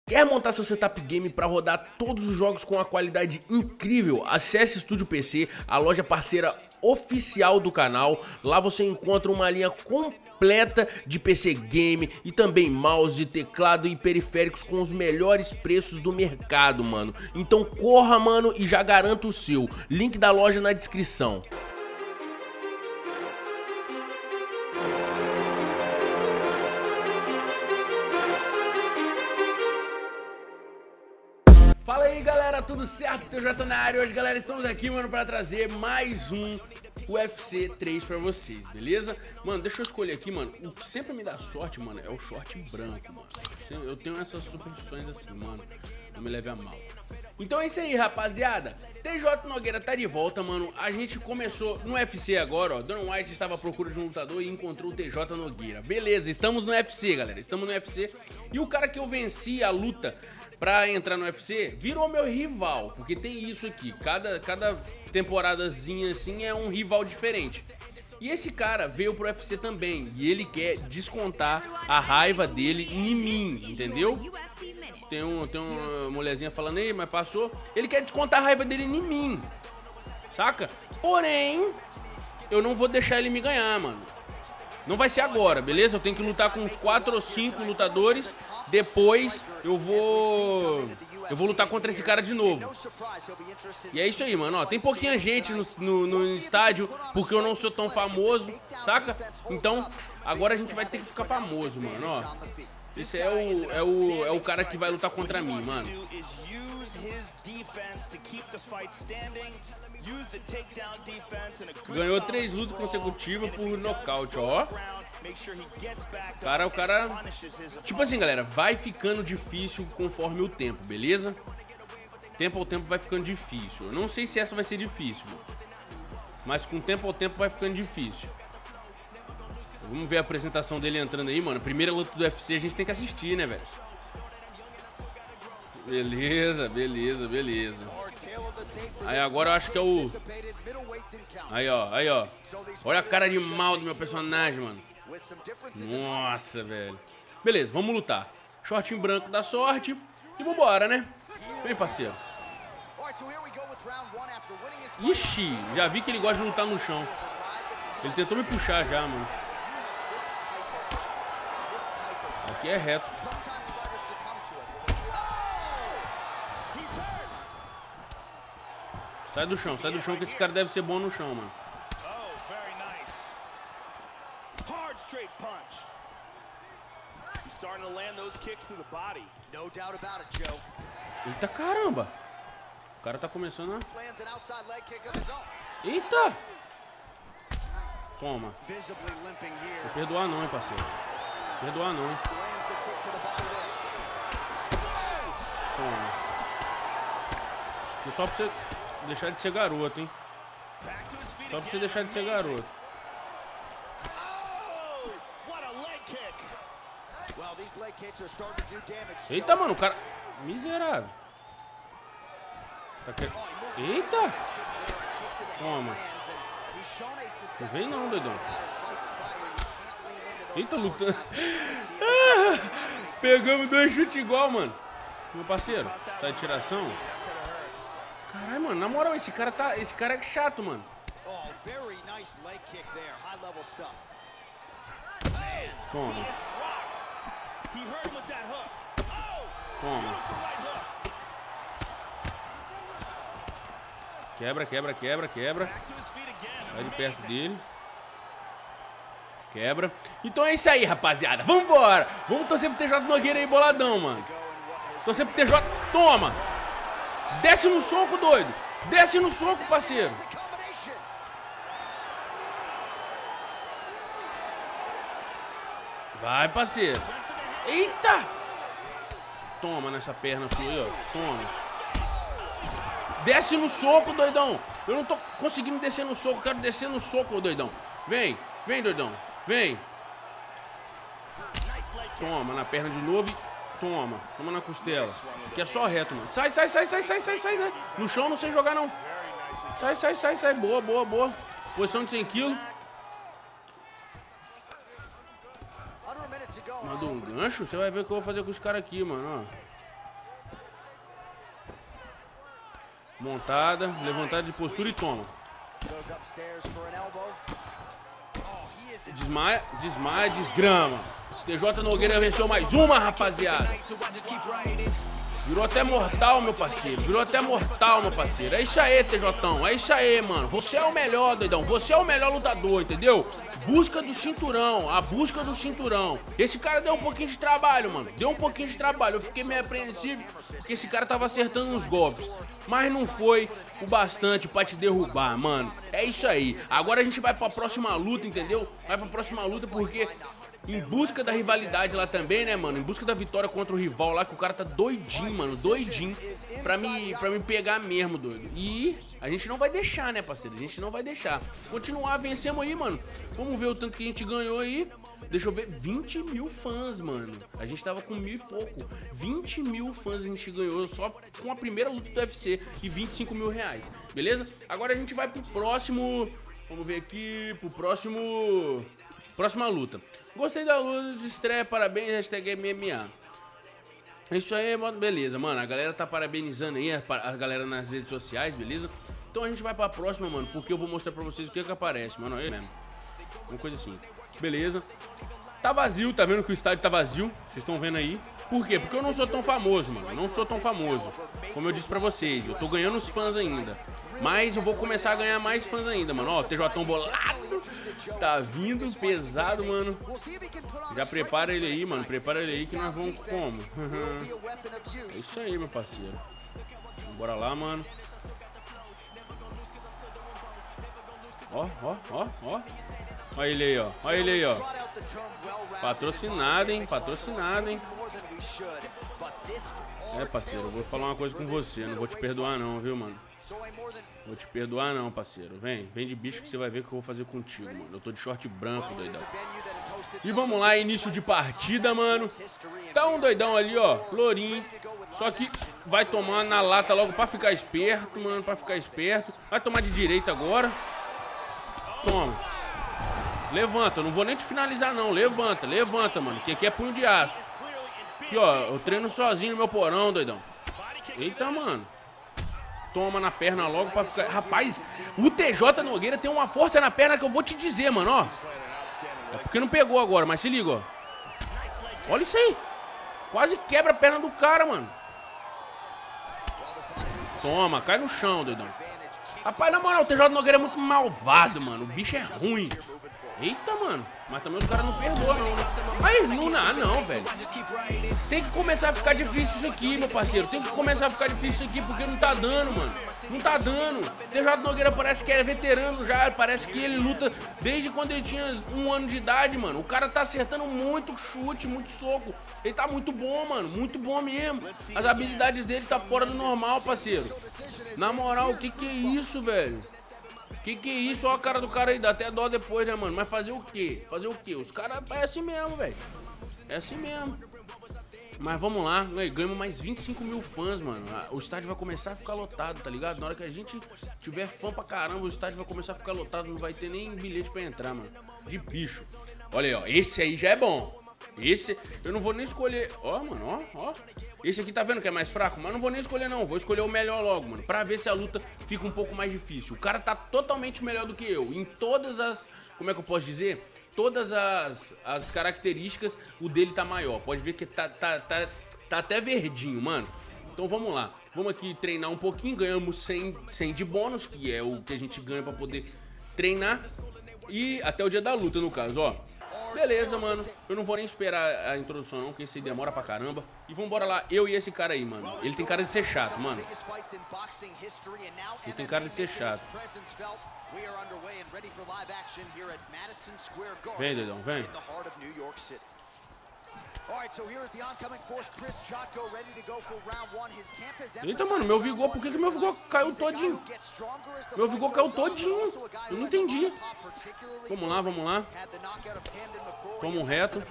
Quer montar seu setup game para rodar todos os jogos com uma qualidade incrível? Acesse Estúdio PC, a loja parceira oficial do canal. Lá você encontra uma linha completa de PC game e também mouse, teclado e periféricos com os melhores preços do mercado, mano. Então corra, mano, e já garanta o seu. Link da loja na descrição. Fala aí, galera, tudo certo? TJ na área. Hoje, galera, estamos aqui, mano, pra trazer mais um UFC 3 pra vocês, beleza? Mano, deixa eu escolher aqui, mano. O que sempre me dá sorte, mano, é o short branco, mano. Eu tenho essas superstições assim, mano. Não me leve a mal. Então é isso aí, rapaziada. TJ Nogueira tá de volta, mano. A gente começou no UFC agora, ó. Dana White estava à procura de um lutador e encontrou o TJ Nogueira. Beleza, estamos no UFC, galera. Estamos no UFC. E o cara que eu venci a luta pra entrar no UFC virou meu rival. Porque tem isso aqui. Cada temporadazinha assim é um rival diferente. E esse cara veio pro UFC também. E ele quer descontar a raiva dele em mim, entendeu? Tem uma mulherzinha falando aí, mas passou. Ele quer descontar a raiva dele em mim, saca? Porém, eu não vou deixar ele me ganhar, mano. Não vai ser agora, beleza? Eu tenho que lutar com uns 4 ou 5 lutadores. Depois eu vou lutar contra esse cara de novo. E é isso aí, mano, ó, tem pouquinha gente no estádio, porque eu não sou tão famoso, saca? Então, agora a gente vai ter que ficar famoso, mano, ó. Esse é o cara que vai lutar contra mim, mano. Ganhou 3 lutas consecutivas por nocaute, ó. O cara... Tipo assim, galera, vai ficando difícil conforme o tempo, beleza? Tempo ao tempo vai ficando difícil. Eu não sei se essa vai ser difícil, mano. Mas com tempo ao tempo vai ficando difícil. Vamos ver a apresentação dele entrando aí, mano. Primeira luta do UFC a gente tem que assistir, né, velho? Beleza, beleza, beleza. Aí agora eu acho que é o... Aí, ó. Olha a cara de mal do meu personagem, mano. Nossa, velho. Beleza, vamos lutar. Shortinho branco da sorte. E vambora, né? Vem, parceiro. Ixi, já vi que ele gosta de lutar no chão. Ele tentou me puxar já, mano. Aqui é reto. Sai do chão que esse cara deve ser bom no chão, mano. Eita caramba! O cara tá começando a... Eita! Toma. Vou perdoar não, hein, parceiro. Perdoar não. Toma. Só pra você deixar de ser garoto, hein. Só pra você deixar de ser garoto. Eita, mano, o cara... Miserável. Tá quer... Eita! Toma. Não vem não, doidão. Eita, lutando. Pegamos 2 chutes igual, mano. Meu parceiro, tá de tiração? Caralho, mano, na moral, esse cara é chato, mano. Toma. Toma. Quebra. Sai de perto dele. Quebra. Então é isso aí, rapaziada. Vambora. Vamos torcer pro TJ Nogueira aí, boladão, mano. Torcer pro TJ. Toma. Desce no soco, doido. Desce no soco, parceiro. Vai, parceiro. Eita. Toma nessa perna sua aí, ó. Toma. Desce no soco, doidão. Eu não tô conseguindo descer no soco. Eu quero descer no soco, doidão. Vem, doidão. Vem. Toma na perna de novo e... Toma na costela. Aqui é só reto, mano. Sai, né? No chão não sei jogar, não. Sai. Boa. Posição de 100 kg. Mandou um gancho? Você vai ver o que eu vou fazer com os caras aqui, mano, ó. Montada, levantada de postura e toma. Desmaia, desmaia, desgrama. TJ Nogueira venceu mais uma, rapaziada. Virou até mortal, meu parceiro. Virou até mortal, meu parceiro. É isso aí, TJão. É isso aí, mano. Você é o melhor, doidão. Você é o melhor lutador, entendeu? Busca do cinturão. A busca do cinturão. Esse cara deu um pouquinho de trabalho, mano. Deu um pouquinho de trabalho. Eu fiquei meio apreensivo porque esse cara tava acertando uns golpes. Mas não foi o bastante pra te derrubar, mano. É isso aí. Agora a gente vai pra próxima luta, entendeu? Vai pra próxima luta porque... em busca da rivalidade lá também, né, mano? Em busca da vitória contra o rival lá, que o cara tá doidinho, mano. Doidinho pra me pegar mesmo, doido. E a gente não vai deixar, né, parceiro? A gente não vai deixar. Continuar, vencemos aí, mano. Vamos ver o tanto que a gente ganhou aí. Deixa eu ver, 20 mil fãs, mano. A gente tava com 1000 e pouco. 20 mil fãs a gente ganhou só com a primeira luta do UFC e 25 mil reais. Beleza? Agora a gente vai pro próximo... vamos ver aqui, pro próximo... próxima luta. Gostei da luta de estreia, parabéns, hashtag MMA. É isso aí, mano, beleza, mano. A galera tá parabenizando aí, a galera nas redes sociais, beleza? Então a gente vai pra próxima, mano, porque eu vou mostrar pra vocês o que aparece, mano. Aí mesmo. Uma coisa assim. Beleza. Tá vazio, tá vendo que o estádio tá vazio? Vocês estão vendo aí. Por quê? Porque eu não sou tão famoso, mano. Não sou tão famoso. Como eu disse pra vocês, eu tô ganhando os fãs ainda. Mas eu vou começar a ganhar mais fãs ainda, mano. Ó, TJão bolado. Tá vindo pesado, mano. Já prepara ele aí, mano. Prepara ele aí que nós vamos como? É isso aí, meu parceiro. Bora lá, mano. Ó, ó, ó, ó. Olha ele aí, ó. Olha ele aí, ó. Patrocinado, hein? Patrocinado, hein? É, parceiro, eu vou falar uma coisa com você. Não vou te perdoar não, viu, mano? Vou te perdoar não, parceiro. Vem de bicho que você vai ver o que eu vou fazer contigo, mano. Eu tô de short branco, doidão. E vamos lá, início de partida, mano. Tá um doidão ali, ó, lourinho. Só que vai tomar na lata logo pra ficar esperto, mano. Pra ficar esperto. Vai tomar de direita agora. Toma. Levanta, eu não vou nem te finalizar não. Levanta, levanta, mano. Que aqui é punho de aço. Aqui, ó, eu treino sozinho no meu porão, doidão. Eita, mano. Toma na perna logo pra ficar... Rapaz, o TJ Nogueira tem uma força na perna que eu vou te dizer, mano, ó. É porque não pegou agora, mas se liga, ó. Olha isso aí. Quase quebra a perna do cara, mano. Toma, cai no chão, doidão. Rapaz, na moral, o TJ Nogueira é muito malvado, mano. O bicho é ruim. Eita, mano. Mas também os caras não perdoam, não, né? Aí, não dá, não, velho. Tem que começar a ficar difícil isso aqui, meu parceiro. Tem que começar a ficar difícil isso aqui, porque não tá dando, mano. Não tá dando. TJ Nogueira parece que é veterano já. Parece que ele luta desde quando ele tinha 1 ano de idade, mano. O cara tá acertando muito chute, muito soco. Ele tá muito bom, mano. Muito bom mesmo. As habilidades dele tá fora do normal, parceiro. Na moral, o que é isso, velho? Que é isso? Olha a cara do cara aí, dá até dó depois, né, mano? Mas fazer o quê? Fazer o quê? Os caras é assim mesmo, velho. É assim mesmo. Mas vamos lá, ganhamos mais 25 mil fãs, mano. O estádio vai começar a ficar lotado, tá ligado? Na hora que a gente tiver fã pra caramba, o estádio vai começar a ficar lotado. Não vai ter nem bilhete pra entrar, mano. De bicho. Olha aí, ó. Esse aí já é bom. Esse, eu não vou nem escolher. Ó, mano, ó. Esse aqui tá vendo que é mais fraco? Mas não vou nem escolher, não. Vou escolher o melhor logo, mano. Pra ver se a luta fica um pouco mais difícil. O cara tá totalmente melhor do que eu. Em todas as... como é que eu posso dizer? Todas as características, o dele tá maior. Pode ver que tá até verdinho, mano. Então vamos lá. Vamos aqui treinar um pouquinho. Ganhamos 100 de bônus, que é o que a gente ganha pra poder treinar. E até o dia da luta, no caso, ó. Beleza, mano. Eu não vou nem esperar a introdução, não, porque isso aí demora pra caramba. E vambora lá, eu e esse cara aí, mano. Ele tem cara de ser chato, mano. Ele tem cara de ser chato. Vem, dedão, vem. Eita, mano, meu vigor, por que meu vigor caiu todinho? Meu vigor caiu todinho. Eu não entendi. Vamos lá, vamos lá. Vamos reto.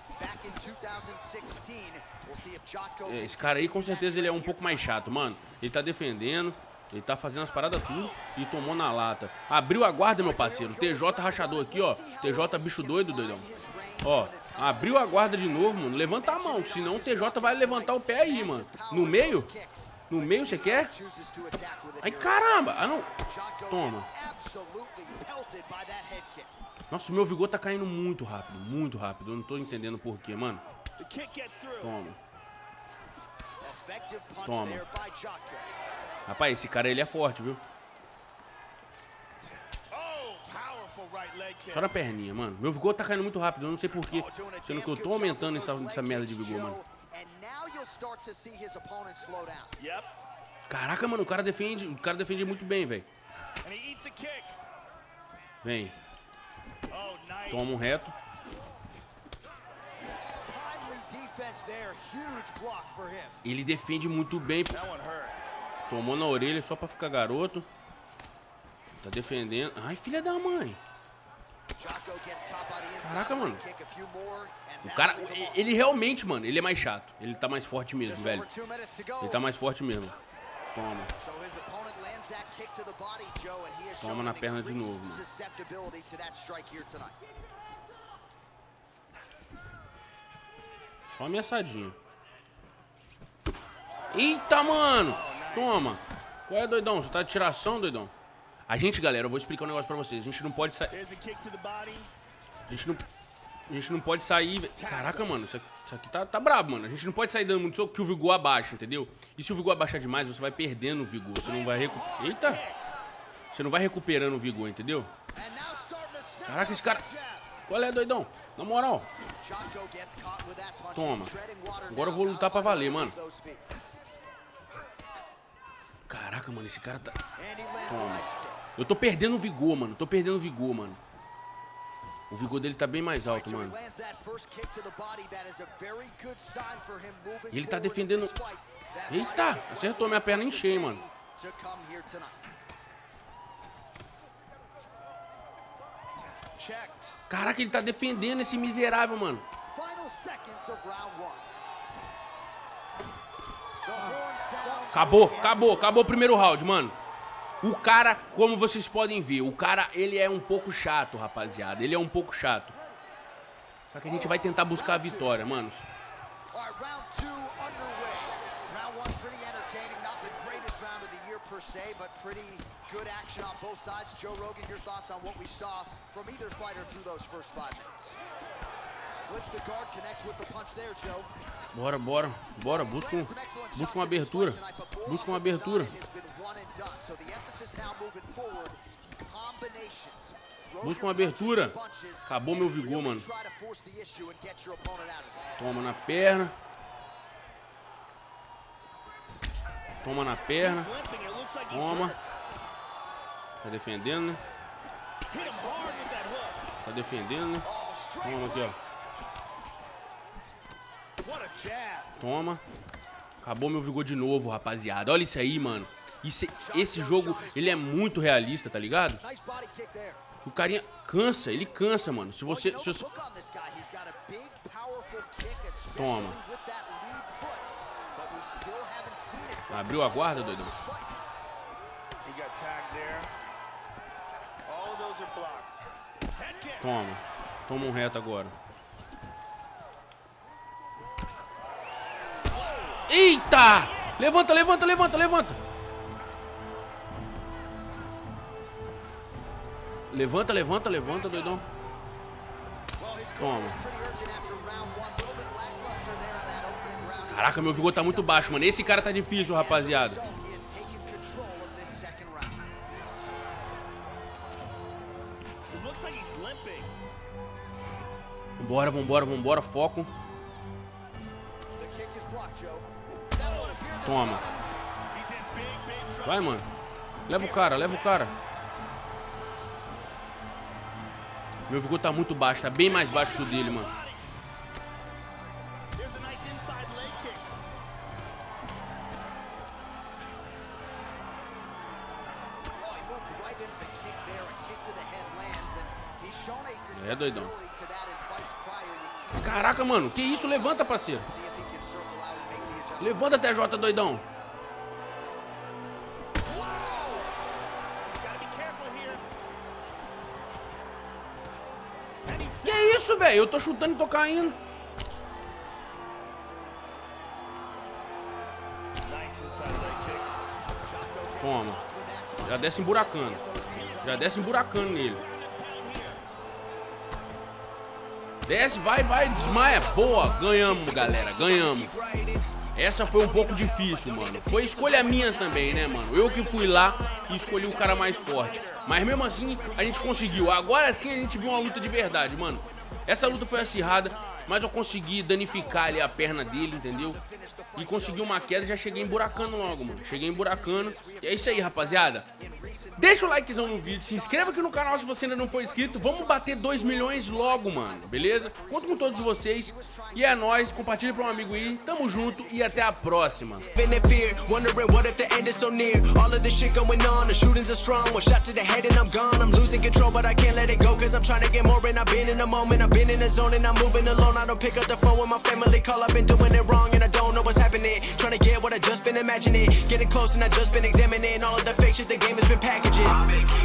Esse cara aí, com certeza, ele é um pouco mais chato, mano. Ele tá defendendo. Ele tá fazendo as paradas tudo e tomou na lata. Abriu a guarda, meu parceiro. TJ rachador aqui, ó. TJ bicho doido, doidão. Ó, abriu a guarda de novo, mano. Levanta a mão, senão o TJ vai levantar o pé aí, mano. No meio No meio você quer? Ai, caramba! Ah, não. Toma. Nossa, o meu vigor tá caindo muito rápido. Muito rápido. Eu não tô entendendo por quê, mano. Toma. Toma. Rapaz, esse cara, ele é forte, viu? Só na perninha, mano. Meu vigor tá caindo muito rápido. Eu não sei por quê. Sendo que eu tô aumentando essa merda de vigor, mano. Caraca, mano, o cara defende muito bem, velho. Vem. Toma um reto. Ele defende muito bem. Tomou na orelha só pra ficar garoto. Tá defendendo. Ai, filha da mãe. Caraca, mano. O cara, ele realmente, mano, ele é mais chato. Ele tá mais forte mesmo, velho. Ele tá mais forte mesmo. Toma. Toma na perna de novo, mano. Só ameaçadinha. Eita, mano. Toma. Qual é, doidão? Você tá de tiração, doidão? A gente, galera, eu vou explicar um negócio pra vocês. A gente não pode sair... A gente não pode sair... Caraca, mano, isso aqui tá brabo, mano. A gente não pode sair dando muito soco que o vigor abaixa, entendeu? E se o vigor abaixar demais, você vai perdendo o vigor. Você não vai recuperar... Eita! Você não vai recuperando o vigor, entendeu? Caraca, esse cara... Qual é, doidão? Na moral. Toma. Agora eu vou lutar pra valer, mano. Caraca, mano, esse cara tá... Toma. Eu tô perdendo o vigor, mano. Tô perdendo o vigor, mano. O vigor dele tá bem mais alto, mano. E ele tá defendendo... Eita! Acertou minha perna em cheio, mano. Caraca, ele tá defendendo esse miserável, mano. Acabou o primeiro round, mano. O cara, como vocês podem ver, o cara, ele é um pouco chato, rapaziada. Ele é um pouco chato. Só que a gente vai tentar buscar a vitória, manos. Bora, busca uma abertura. Busca uma abertura. Busca uma abertura. Acabou meu vigor, mano. Toma na perna. Toma na perna. Toma. Tá defendendo, né? Tá defendendo, né? Toma aqui, ó. Toma. Acabou meu vigor de novo, rapaziada. Olha isso aí, mano. Esse jogo, ele é muito realista, tá ligado? Que o carinha cansa, ele cansa, mano. Se você... Toma. Abriu a guarda, doidão. Toma. Toma um reto agora. Eita! Levanta. Levanta, doidão. Toma. Caraca, meu vigor tá muito baixo, mano. Esse cara tá difícil, rapaziada. Vambora, foco. Toma. Vai, mano. Leva o cara. Meu vigor tá muito baixo, tá bem mais baixo que o dele, mano. É, doidão. Caraca, mano, que isso? Levanta, parceiro. Levanta, TJ, doidão. Que isso, velho? Eu tô chutando e tô caindo. Toma. Já desce emburacando. Já desce emburacando nele. Desce, vai, desmaia. Boa, ganhamos, galera, ganhamos. Essa foi um pouco difícil, mano. Foi escolha minha também, né, mano? Eu que fui lá e escolhi o cara mais forte. Mas mesmo assim, a gente conseguiu. Agora sim a gente viu uma luta de verdade, mano. Essa luta foi acirrada, mas eu consegui danificar ali a perna dele, entendeu? E consegui uma queda e já cheguei emburacando logo, mano. Cheguei emburacando. E é isso aí, rapaziada. Deixa o likezão no vídeo, se inscreva aqui no canal se você ainda não for inscrito. Vamos bater 2 milhões logo, mano, beleza? Conto com todos vocês. E é nóis, compartilha pra um amigo aí. Tamo junto e até a próxima. Trying to get what I just been imagining, getting close and I just been examining all of the fake shit the game has been packaging.